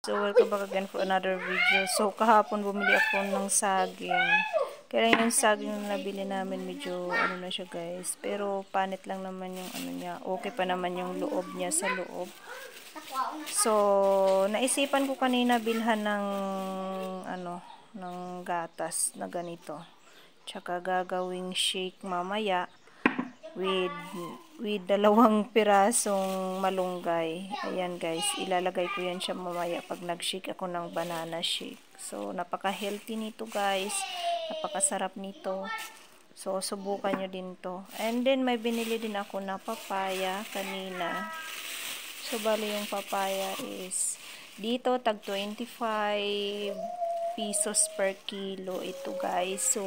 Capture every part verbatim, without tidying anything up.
So, welcome back again for another video. So, kahapon bumili ako ng saging. Kaya yung saging na nabili namin, medyo ano na siya guys. Pero, panit lang naman yung ano niya. Okay pa naman yung loob niya sa loob. So, naisipan ko kanina bilhan ng ano, ng gatas na ganito. Tsaka gagawing shake mamaya with with dalawang pirasong malunggay. Ayan guys, ilalagay ko yan siya mamaya pag nag-shake ako ng banana shake. So, napaka-healthy nito guys. Napakasarap nito. So, subukan nyo din to. And then, may binili din ako na papaya kanina. So, bali yung papaya is dito, tag twenty-five pesos per kilo ito guys. So,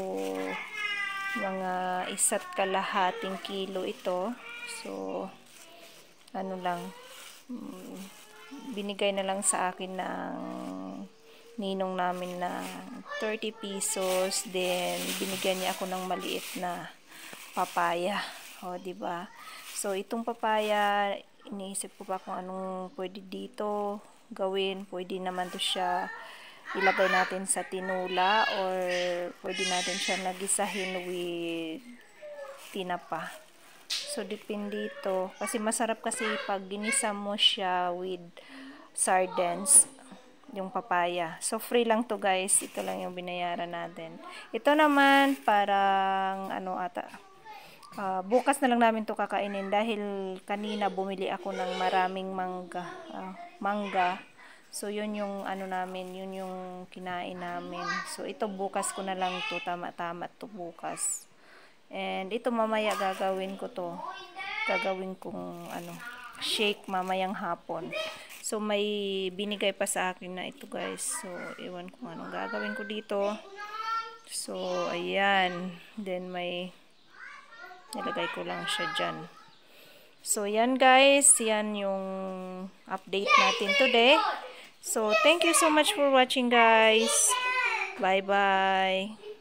mga isa't kalahating kilo ito. So, ano lang, binigay na lang sa akin ng ninong namin na thirty pesos. Then, binigyan niya ako ng maliit na papaya. O, diba? So, itong papaya, iniisip ko pa kung anong pwede dito gawin. Pwede naman to siya ilagay natin sa tinula or pwede natin siya nagisahin with tinapa. So, depende ito. Kasi masarap kasi pag ginisa mo siya with sardines, yung papaya. So, free lang to guys. Ito lang yung binayaran natin. Ito naman, parang, ano ata, uh, bukas na lang namin to kakainin dahil kanina bumili ako ng maraming mangga. Uh, mangga. So, yun yung ano namin, yun yung kinain namin. So, ito bukas ko na lang to, tama-tama to bukas. And ito mamaya gagawin ko to. Gagawin kong ano, shake mamayang hapon. So, may binigay pa sa akin na ito guys. So, iwan ko anong gagawin ko dito. So, ayan. Then, may nilagay ko lang siya dyan. So, yan guys. Yan yung update natin today. So, thank you so much for watching guys. Bye-bye.